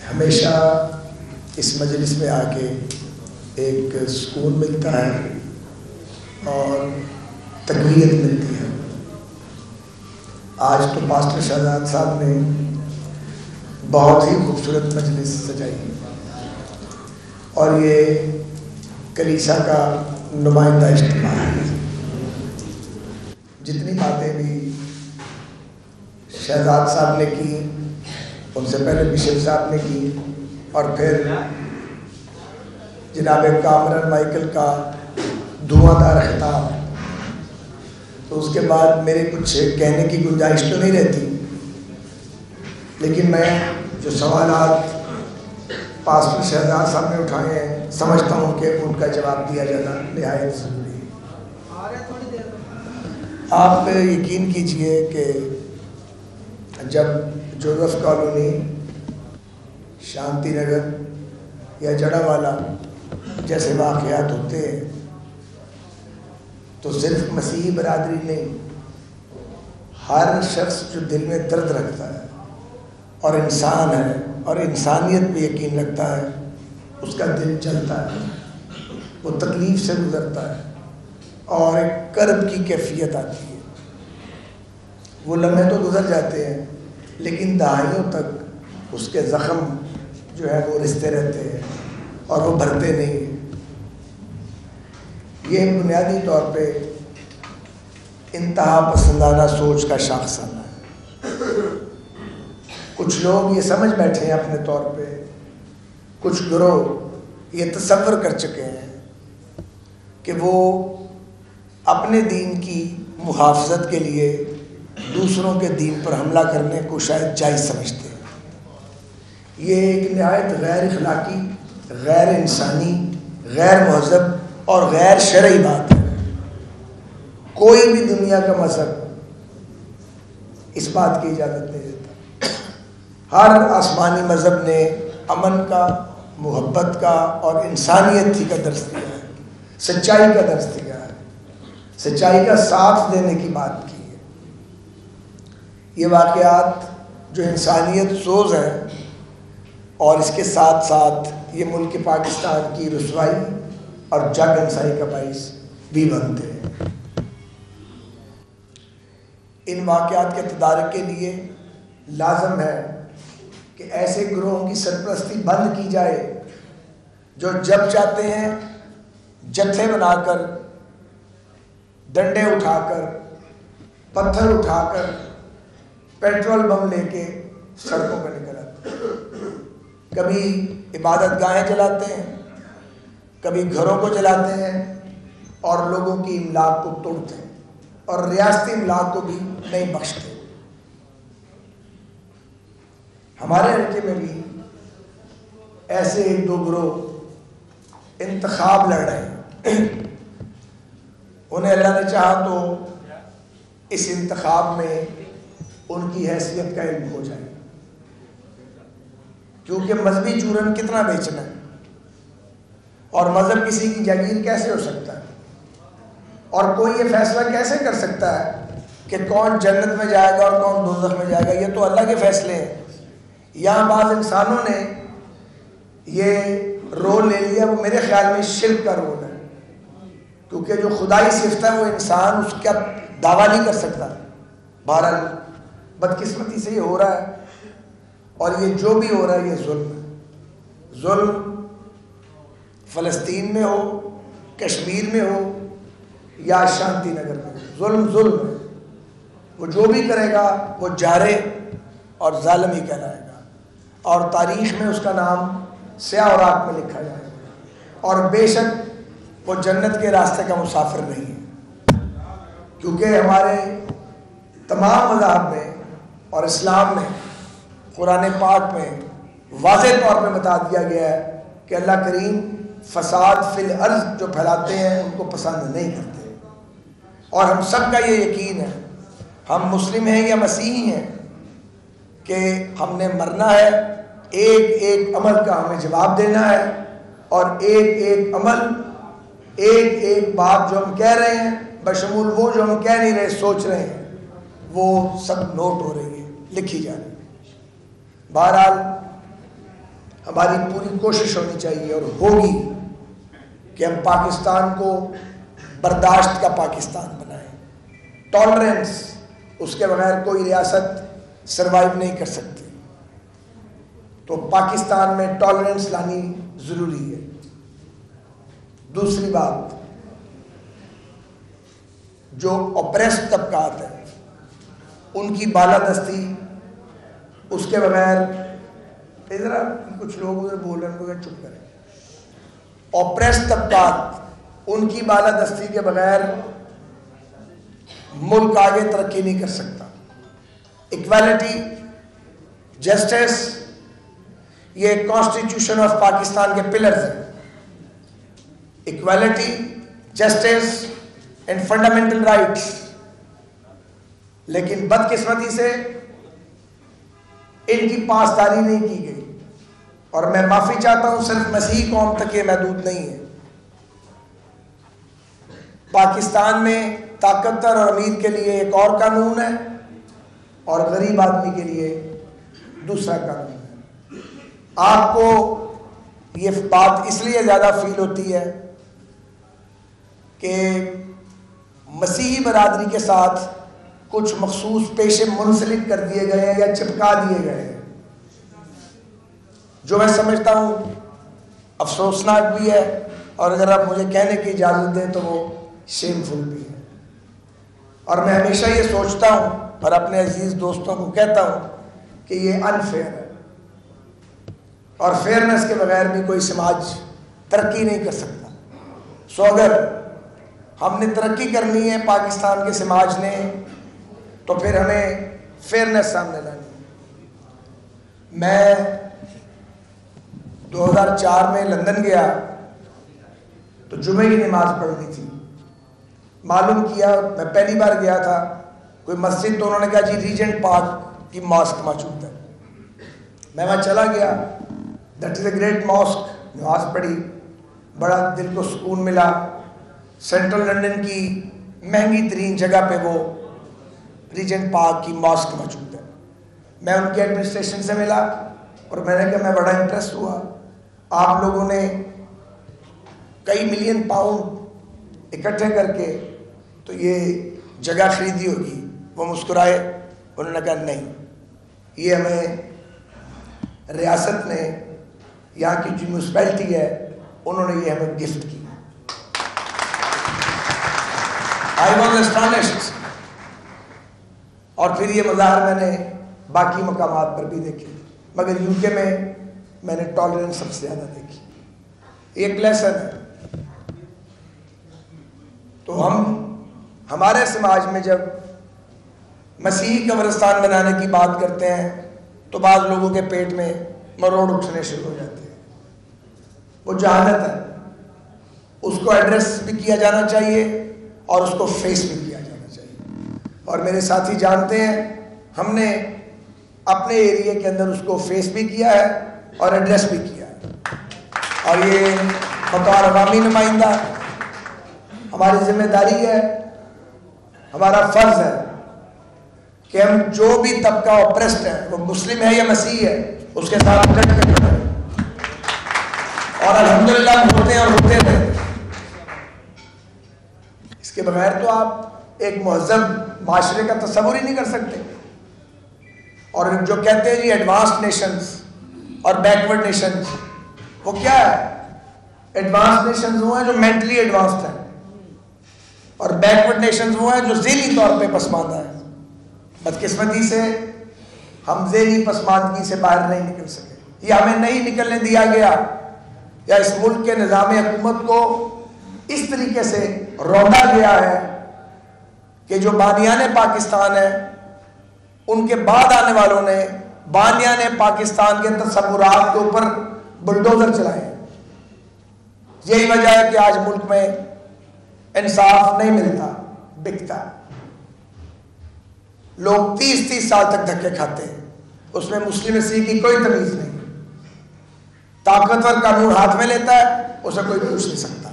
ہمیشہ اس مجلس میں آ کے ایک سکون ملتا ہے اور تقویت ملتی ہے۔ آج تو پاسٹر شہزاد صاحب نے بہت ہی خوبصورت مجلس سجائی اور یہ کلیسا کا نمائندہ اجتماع ہے۔ جتنی باتیں بھی شہزاد صاحب نے کی، ان سے پہلے بشپ صاحب نے کی، اور پھر جناب کامران مائیکل کا دھواں دار خطاب، تو اس کے بعد میرے کچھ کہنے کی گنجائش تو نہیں رہتی، لیکن میں جو سوالات پاسٹر شہزاد صاحب نے اٹھائے ہیں سمجھتا ہوں کہ ان کا جواب دیا جانا نہایت ضروری ہے۔ آپ یقین کیجئے کہ جب جوزف کالونی، شانتی نگر یا جڑا والا جیسے واقعات ہوتے ہیں تو صرف مسیحی برادری نہیں، ہر شخص جو دل میں درد رکھتا ہے اور انسان ہے اور انسانیت پہ یقین رکھتا ہے، اس کا دل جلتا ہے، وہ تکلیف سے گزرتا ہے اور ایک کرب کی کیفیت آتی ہے۔ وہ لمحے تو گزر جاتے ہیں لیکن دہائیوں تک اس کے زخم جو ہے وہ رستے رہتے ہیں اور وہ بھرتے نہیں ہیں۔ یہ بنیادی طور پہ انتہا پسندانہ سوچ کا شاخسانہ ہے۔ کچھ لوگ یہ سمجھ بیٹھے ہیں اپنے طور پہ، کچھ گروہ یہ تصور کر چکے ہیں کہ وہ اپنے دین کی محافظت کے لیے دوسروں کے دین پر حملہ کرنے کو شاید جائز سمجھتے ہیں۔ یہ ایک نہایت غیر اخلاقی، غیر انسانی، غیر مہذب اور غیر شرعی بات ہے۔ کوئی بھی دنیا کا مذہب اس بات کی اجازت نہیں دیتا۔ ہر آسمانی مذہب نے امن کا، محبت کا اور انسانیت کا درس دیا ہے، سچائی کا درس دیا ہے، سچائی کا ساتھ دینے کی بات کی ہے۔ یہ واقعات جو انسانیت سوز ہیں اور اس کے ساتھ ساتھ یہ ملک پاکستان کی رسوائی اور جگ ہنسائی کا باعث بھی بنتے ہیں۔ ان واقعات کے تدارک کے لیے لازم ہے کہ ایسے گروہوں کی سرپرستی بند کی جائے جو جب چاہتے ہیں جتھے بنا کر، ڈنڈے اٹھا کر، پتھر اٹھا کر، پیٹرول بم لے کے سڑکوں پر نکل آتے ہیں۔ کبھی عبادت گاہیں جلاتے ہیں، کبھی گھروں کو جلاتے ہیں اور لوگوں کی املاک کو توڑتے ہیں اور ریاستی املاک کو بھی نہیں بخشتے۔ ہمارے حلقے میں بھی ایسے ایک دو گروہ انتخاب لڑ رہے ہیں۔ انہیں اللہ نے چاہا تو اس انتخاب میں ان کی حیثیت کا علم ہو جائے، کیونکہ مذہبی چورن کتنا بیچنا ہے اور مذہب کسی کی جاگیر کیسے ہو سکتا ہے، اور کوئی یہ فیصلہ کیسے کر سکتا ہے کہ کون جنت میں جائے گا اور کون دوزخ میں جائے گا؟ یہ تو اللہ کے فیصلے ہیں۔ یہاں بعض انسانوں نے یہ رول لے لیا، وہ میرے خیال میں شرک کا رول ہے، کیونکہ جو خدائی صفت ہے وہ انسان اس کا دعویٰ نہیں کر سکتا۔ بہرحال بدقسمتی سے یہ ہو رہا ہے، اور یہ جو بھی ہو رہا ہے یہ ظلم ہے۔ ظلم فلسطین میں ہو، کشمیر میں ہو یا شانتی نگر میں، ظلم ظلم ہے۔ وہ جو بھی کرے گا وہ جارے اور ظالم ہی کہلائے گا، اور تاریخ میں اس کا نام سیاہ اوراق میں لکھا جائے گا، اور بے شک وہ جنت کے راستے کا مسافر نہیں ہے، کیونکہ ہمارے تمام مذاہب میں اور اسلام میں، قرآن پاک میں واضح طور پہ بتا دیا گیا ہے کہ اللہ کریم فساد فی الارض جو پھیلاتے ہیں ان کو پسند نہیں کرتے۔ اور ہم سب کا یہ یقین ہے، ہم مسلم ہیں یا مسیحی ہیں، کہ ہم نے مرنا ہے، ایک ایک عمل کا ہمیں جواب دینا ہے، اور ایک ایک عمل، ایک ایک بات جو ہم کہہ رہے ہیں، بشمول وہ جو ہم کہہ نہیں رہے، سوچ رہے ہیں، وہ سب نوٹ ہو رہی ہے، لکھی جا رہی ہے۔ بہرحال ہماری پوری کوشش ہونی چاہیے اور ہوگی کہ ہم پاکستان کو برداشت کا پاکستان بنائیں. ٹالرنس، اس کے بغیر کوئی ریاست سروائیو نہیں کر سکتی. تو پاکستان میں ٹالرنس لانی ضروری ہے. دوسری بات، جو اوپریسڈ طبقات ہیں ان کی بالادستی، اس کے بغیر ذرا کچھ لوگ ادھر بول رہے ہیں ان کو چپ کریں. اوپریسڈ طبقات، ان کی بالادستی کے بغیر ملک آگے ترقی نہیں کر سکتا. ایکویلٹی، جسٹس، یہ کانسٹیٹیوشن آف پاکستان کے پلرز ہیں. Equality, justice and fundamental rights. لیکن بدقسمتی سے ان کی پاسداری نہیں کی گئی. اور میں معافی چاہتا ہوں، صرف مسیحی قوم تک یہ محدود نہیں ہے. پاکستان میں طاقتور اور امیر کے لیے ایک اور قانون ہے اور غریب آدمی کے لیے دوسرا قانون ہے. آپ کو یہ بات اس لیے زیادہ فیل ہوتی ہے کہ مسیحی برادری کے ساتھ کچھ مخصوص پیشے منسلک کر دیے گئے ہیں یا چپکا دیے گئے ہیں، جو میں سمجھتا ہوں افسوسناک بھی ہے، اور اگر آپ مجھے کہنے کی اجازت دیں تو وہ شیم فل بھی ہے. اور میں ہمیشہ یہ سوچتا ہوں اور اپنے عزیز دوستوں کو کہتا ہوں کہ یہ انفیئر ہے، اور فیئرنس کے بغیر بھی کوئی سماج ترقی نہیں کر سکتا. سو اگر ہم نے ترقی کرنی ہے پاکستان کے سماج نے، تو پھر ہمیں فیئرنس سامنے لانی ہے. میں 2004 میں لندن گیا تو جمعے کی نماز پڑھنی تھی. معلوم کیا، میں پہلی بار گیا تھا کوئی مسجد، تو انہوں نے کہا جی ریجنٹ پارک کی ماسک موجود ہے. میں وہاں چلا گیا، that is a great mosque. نماز پڑھی، بڑا دل کو سکون ملا. سینٹرل لنڈن کی مہنگی ترین جگہ پہ وہ ریجنٹ پارک کی ماسک موجود ہے. میں ان کے ایڈمنسٹریشن سے ملا اور میں نے کہا میں بڑا امپریس ہوا، آپ لوگوں نے کئی ملین پاؤنڈ اکٹھے کر کے تو یہ جگہ خریدی ہوگی. وہ مسکرائے، انہوں نے کہا نہیں، یہ ہمیں ریاست نے، یہاں کی جو میونسپلٹی ہے انہوں نے یہ ہمیں گفٹ کی. I was astonished. اور پھر یہ مظاہر میں نے باقی مقامات پر بھی دیکھے، مگر یو کے میں نے ٹالرنس سب سے زیادہ دیکھی. ایک لیسن ہے. تو ہمارے سماج میں جب مسیحی قبرستان بنانے کی بات کرتے ہیں تو بعض لوگوں کے پیٹ میں مروڑ اٹھنے شروع ہو جاتے ہیں. وہ جہالت ہے، اس کو ایڈریس بھی کیا جانا چاہیے اور اس کو فیس بھی کیا جانا چاہیے. اور میرے ساتھی جانتے ہیں ہم نے اپنے ایریے کے اندر اس کو فیس بھی کیا ہے اور ایڈریس بھی کیا ہے. اور یہ بطور عوامی نمائندہ ہماری ذمہ داری ہے، ہمارا فرض ہے کہ ہم جو بھی طبقہ اوپریسڈ ہے، وہ مسلم ہے یا مسیحی ہے، اس کے ساتھ ڈٹ کے کھڑے ہیں. اور الحمدللہ ہوتے ہیں اور ہوتے رہے. اس کے بغیر تو آپ ایک مہذب معاشرے کا تصور ہی نہیں کر سکتے. اور جو کہتے ہیں جی ایڈوانسڈ نیشنز اور بیکورڈ نیشنز، وہ کیا ہے؟ ایڈوانسڈ نیشنز وہ ہیں جو مینٹلی ایڈوانسڈ ہیں، اور بیکورڈ نیشنز وہ ہیں جو ذہنی طور پہ پسماندہ ہیں. بدقسمتی سے ہم ذہنی پسماندگی سے باہر نہیں نکل سکے. یہ ہمیں نہیں نکلنے دیا گیا، یا اس ملک کے نظام حکومت کو اس طریقے سے روندا گیا ہے کہ جو بانیان پاکستان ہے ان کے بعد آنے والوں نے بانیان پاکستان کے تصورات کے اوپر بلڈوزر چلائے. یہی وجہ ہے کہ آج ملک میں انصاف نہیں ملتا، بکتا. لوگ 30 سال تک دھکے کھاتے ہیں، اس میں مسلم مسیح کی کوئی تمیز نہیں. طاقتور قانون ہاتھ میں لیتا ہے، اسے کوئی پوچھ نہیں سکتا.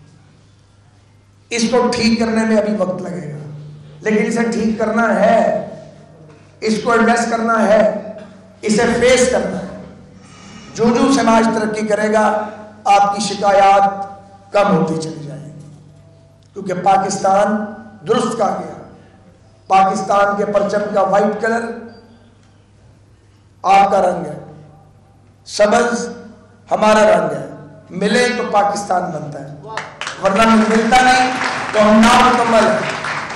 اس کو ٹھیک کرنے میں ابھی وقت لگے گا، لیکن اسے ٹھیک کرنا ہے، اس کو ایڈریس کرنا ہے، اسے فیس کرنا ہے. جو جو سماج ترقی کرے گا آپ کی شکایات کم ہوتی چلی جائیں گی، کیونکہ پاکستان درست کہا گیا، پاکستان کے پرچم کا وائٹ کلر آپ کا رنگ ہے، سبز ہمارا رنگ ہے، ملے تو پاکستان بنتا ہے، ورنہ ملتا نہیں تو ہم نامکمل ہیں۔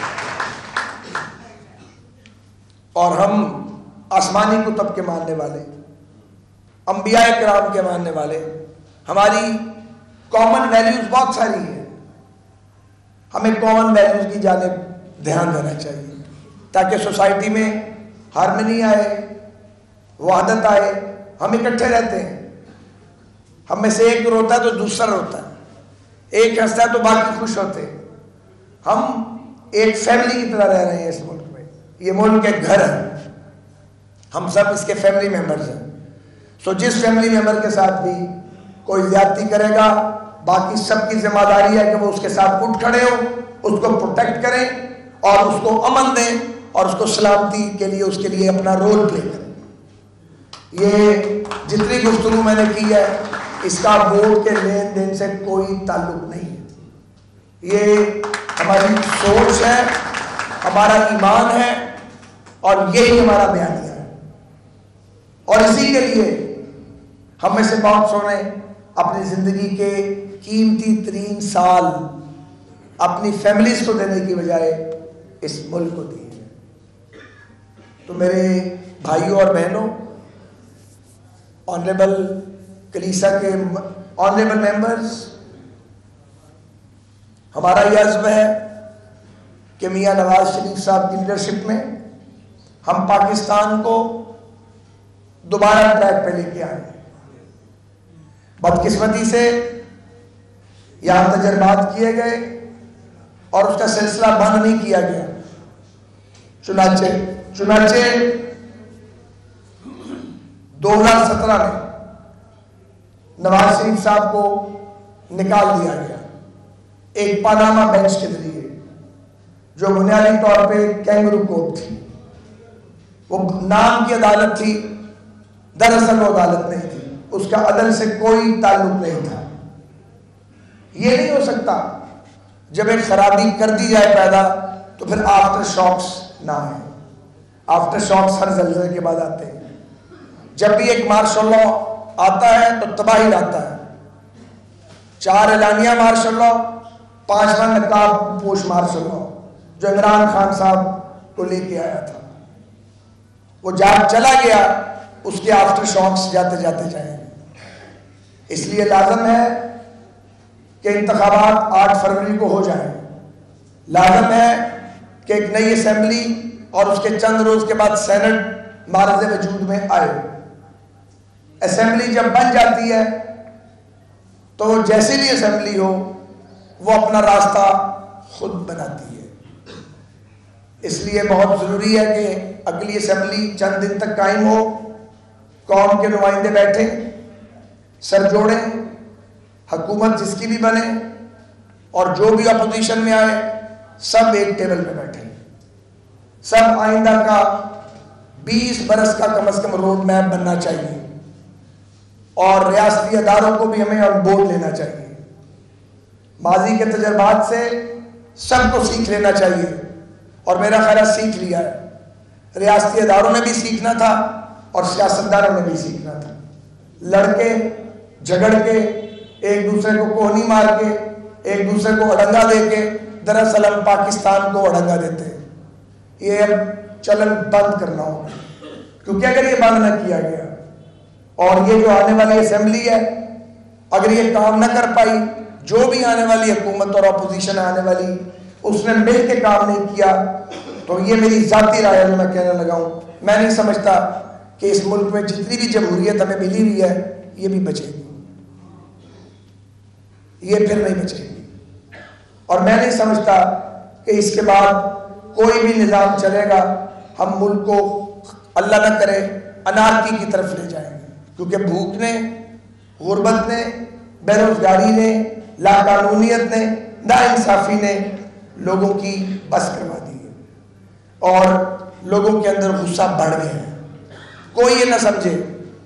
اور ہم آسمانی کتب کے ماننے والے، انبیاء کرام کے ماننے والے، ہماری کامن ویلیوز بہت ساری ہیں، ہمیں کامن ویلیوز کی جانب دھیان دینا چاہیے تاکہ سوسائٹی میں ہارمنی آئے، وحدت آئے، ہم اکٹھے رہتے ہیں، ہم میں سے ایک روتا ہے تو دوسرا روتا ہے، ایک ہنستا ہے تو باقی خوش ہوتے ہیں، ہم ایک فیملی کی طرح رہ رہے ہیں اس ملک میں، یہ ملک ایک گھر ہے، ہم سب اس کے فیملی ممبرز ہیں۔ سو جس فیملی ممبر کے ساتھ بھی کوئی زیادتی کرے گا، باقی سب کی ذمہ داری ہے کہ وہ اس کے ساتھ اٹھ کھڑے ہو، اس کو پروٹیکٹ کریں اور اس کو امن دیں اور اس کو سلامتی کے لیے اس کے لیے اپنا رول پلے کریں۔ یہ جتنی گفتگو میں نے کی ہے اس کا ووٹ کے لین دین سے کوئی تعلق نہیں ہے، یہ ہماری سوچ ہے، ہمارا ایمان ہے اور یہی ہمارا بیانیہ ہے، اور اسی کے لیے ہم میں سے بہت سو نے اپنی زندگی کے قیمتی ترین سال اپنی فیملیز کو دینے کی بجائے اس ملک کو دیے ہیں۔ تو میرے بھائیوں اور بہنوں، آنریبل کلیسا کے آنریبل ممبرز، ہمارا یہ عزم ہے کہ میاں نواز شریف صاحب کی لیڈرشپ میں ہم پاکستان کو دوبارہ ٹریک پہ لے کے آئیں۔ بدقسمتی سے یہاں تجربات کیے گئے اور اس کا سلسلہ بند نہیں کیا گیا، چنانچہ 2017 میں نواز شریف صاحب کو نکال دیا گیا ایک پاناما بینچ کے ذریعے، جو بنیادی طور پہ کینگرو کورٹ تھی، وہ نام کی عدالت تھی، دراصل وہ عدالت نہیں تھی، اس کا عدل سے کوئی تعلق نہیں تھا۔ یہ نہیں ہو سکتا جب ایک خرابی کر دی جائے پیدا تو پھر آفٹر شاکس نہ آئے۔ آفٹر شاکس ہر زلزلے کے بعد آتے ہیں، جب بھی ایک مارشل لا آتا ہے تو تباہی لاتا ہے، 4 اعلانیہ مارشل لا، 5واں نقاب پوش مارشل لا جو عمران خان صاحب کو لے کے آیا تھا، وہ جب چلا گیا اس کے آفٹر شاکس جاتے جاتے جائیں گے۔ اس لیے لازم ہے کہ انتخابات 8 فروری کو ہو جائیں، لازم ہے کہ ایک نئی اسمبلی اور اس کے چند روز کے بعد سینٹ معرض وجود میں آئے۔ اسمبلی جب بن جاتی ہے تو جیسی بھی اسمبلی ہو وہ اپنا راستہ خود بناتی ہے، اس لیے بہت ضروری ہے کہ اگلی اسمبلی چند دن تک قائم ہو، قوم کے نمائندے بیٹھیں، سر جوڑیں، حکومت جس کی بھی بنے اور جو بھی اپوزیشن میں آئے سب ایک ٹیبل پہ بیٹھیں، سب آئندہ کا 20 برس کا کم از کم روڈ میپ بننا چاہیے، اور ریاستی اداروں کو بھی ہمیں آن بورڈ لینا چاہیے، ماضی کے تجربات سے سب کو سیکھ لینا چاہیے، اور میرا خیال ہے سیکھ لیا ہے، ریاستی اداروں نے بھی سیکھنا تھا اور سیاستدانوں نے بھی سیکھنا تھا، لڑ کے جھگڑ کے ایک دوسرے کو کوہنی مار کے ایک دوسرے کو اڑنگا دے کے دراصل ہم پاکستان کو اڑنگا دیتے ہیں۔ یہ اب چلن بند کرنا ہوگا، کیونکہ اگر یہ بند نہ کیا گیا اور یہ جو آنے والی اسمبلی ہے اگر یہ کام نہ کر پائی، جو بھی آنے والی حکومت اور اپوزیشن آنے والی اس نے مل کے کام نہیں کیا، تو یہ میری ذاتی رائے ہے جو میں کہنے لگا ہوں، میں نہیں سمجھتا کہ اس ملک میں جتنی بھی جمہوریت ہمیں ملی ہوئی ہے یہ بھی بچے گی، یہ پھر نہیں بچے گی، اور میں نہیں سمجھتا کہ اس کے بعد کوئی بھی نظام چلے گا ہم ملک کو اللہ نہ کرے انارکی کی طرف لے جائیں گے، کیونکہ بھوک نے، غربت نے، بے روزگاری نے، لاقانونیت نے، ناانصافی نے لوگوں کی بس کروا دی ہے اور لوگوں کے اندر غصہ بڑھ گیا ہے۔ کوئی یہ نہ سمجھے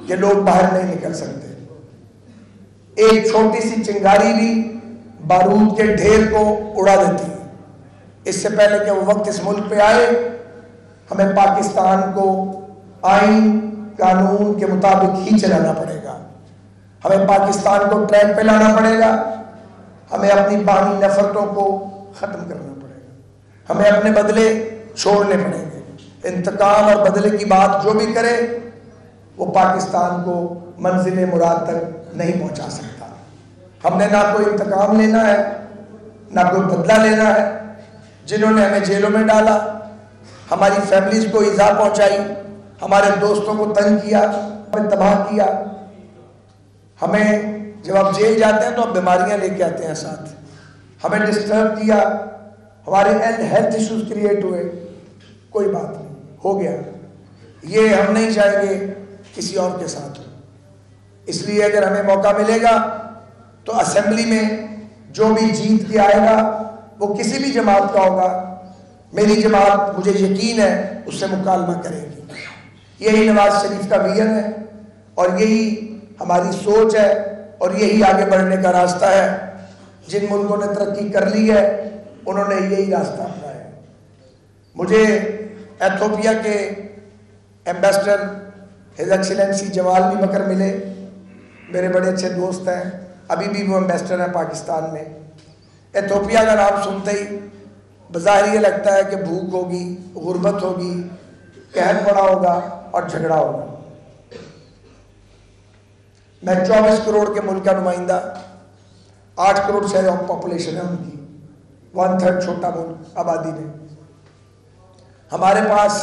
کہ لوگ باہر نہیں نکل سکتے. ایک چھوٹی سی چنگاری بھی بارود کے ڈھیر کو اڑا دیتی ہے. اس سے پہلے کہ وہ وقت اس ملک پہ آئے ہمیں پاکستان کو آئین قانون کے مطابق ہی چلانا پڑے گا. ہمیں پاکستان کو ٹریک پہ لانا پڑے گا. ہمیں اپنی باہمی نفرتوں کو ختم کرنا پڑے گا. ہمیں اپنے بدلے چھوڑنے پڑیں گے. انتقام اور بدلے کی بات جو بھی کرے وہ پاکستان کو منزل مراد تک نہیں پہنچا سکتا. ہم نے نہ کوئی انتقام لینا ہے نہ کوئی بدلہ لینا ہے. جنہوں نے ہمیں جیلوں میں ڈالا، ہماری فیملیز کو ایذا پہنچائی، ہمارے دوستوں کو تنگ کیا، ہمیں تباہ کیا. ہمیں جب آپ جیل جاتے ہیں تو آپ بیماریاں لے کے آتے ہیں ساتھ. ہمیں ڈسٹرب کیا، ہمارے ہیلتھ ایشوز کریٹ ہوئے. کوئی بات نہیں، ہو گیا. یہ ہم نہیں چاہیں گے کسی اور کے ساتھ. اس لیے اگر ہمیں موقع ملے گا تو اسمبلی میں جو بھی جیت کے آئے گا وہ کسی بھی جماعت کا ہوگا. میری جماعت مجھے یقین ہے اس سے مکالمہ کرے گی. یہی نواز شریف کا ویژن ہے اور یہی ہماری سوچ ہے اور یہی آگے بڑھنے کا راستہ ہے. جن ملکوں نے ترقی کر لی ہے انہوں نے یہی راستہ اپنایا ہے. مجھے ایتھوپیا کے ایمبیسڈر ہز ایکسیلنسی جمال بھی بکر ملے. میرے بڑے اچھے دوست ہیں، ابھی بھی وہ ایمبیسڈر ہیں پاکستان میں. ایتھوپیا کا نام سنتے ہی بظاہر یہ لگتا ہے کہ بھوک ہوگی، غربت ہوگی، قحط پڑا ہوگا اور جھگڑا ہوگا. میں 24 کروڑ کے ملک کا نمائندہ، 8 کروڑ سے پاپولیشن ہے ان کی، 1/3 چھوٹا ملک آبادی میں. ہمارے پاس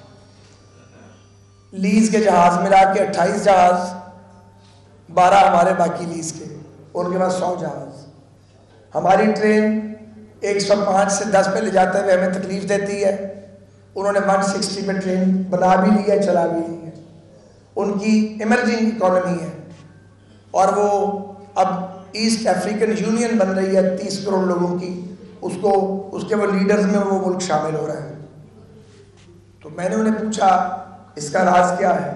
لیز کے جہاز ملا کے 28 جہاز، 12 ہمارے باقی لیز کے، ان کے پاس 100 جہاز. ہماری ٹرین 105 سے 10 پہ لے جاتے ہوئے ہمیں تکلیف دیتی ہے. انہوں نے 160 پہ ٹرین بنا بھی لی ہے، چلا بھی لی ہے. ان کی ایمرجنگ اکانومی ہے اور وہ اب ایسٹ افریقن یونین بن رہی ہے 30 کروڑ لوگوں کی. اس کے وہ لیڈرز میں وہ ملک شامل ہو رہا ہے. تو میں نے انہیں پوچھا اس کا راز کیا ہے؟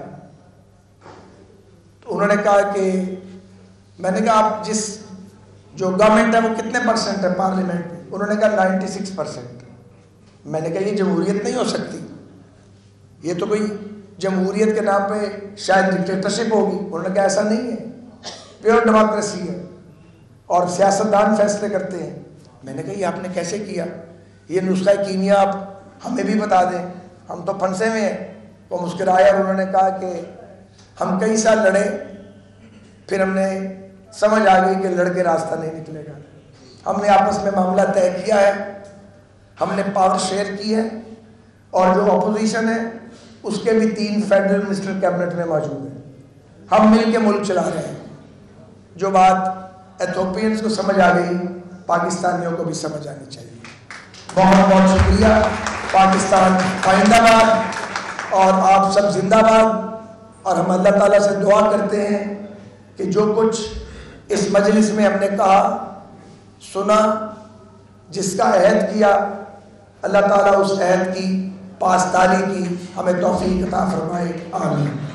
تو انہوں نے کہا کہ میں نے کہا آپ جس جو گورنمنٹ ہے وہ کتنے پرسنٹ ہے پارلیمنٹ میں؟ انہوں نے کہا 96%. میں نے کہا یہ جمہوریت نہیں ہو سکتی، یہ تو کوئی جمہوریت کے نام پہ شاید ڈکٹیٹرشپ ہوگی. انہوں نے کہا ایسا نہیں ہے، پیور ڈیموکریسی ہے اور سیاستدان فیصلے کرتے ہیں. میں نے کہا یہ آپ نے کیسے کیا؟ یہ نسخہ کیمیا آپ ہمیں بھی بتا دیں، ہم تو پھنسے ہوئے ہیں. وہ مسکرائے اور انہوں نے کہا کہ ہم کئی سال لڑے، پھر ہم نے سمجھ آ گئی کہ لڑ کے راستہ نہیں نکلے گا. ہم نے آپس میں معاملہ طے کیا ہے، ہم نے پاور شیئر کی ہے اور جو اپوزیشن ہے اس کے بھی 3 فیڈرل منسٹر کیبنٹ میں موجود ہیں. ہم مل کے ملک چلا رہے ہیں. جو بات ایتھوپینز کو سمجھ آ گئی پاکستانیوں کو بھی سمجھ آنی چاہیے. بہت بہت شکریہ. پاکستان پائندہ باد اور آپ سب زندہ باد. اور ہم اللہ تعالیٰ سے دعا کرتے ہیں کہ جو کچھ اس مجلس میں ہم نے کہا سنا، جس کا عہد کیا، اللہ تعالیٰ اس عہد کی پاسداری کی ہمیں توفیق عطا فرمائے. آمین.